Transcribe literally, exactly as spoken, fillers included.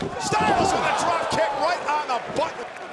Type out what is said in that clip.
Styles with a drop kick right on the button.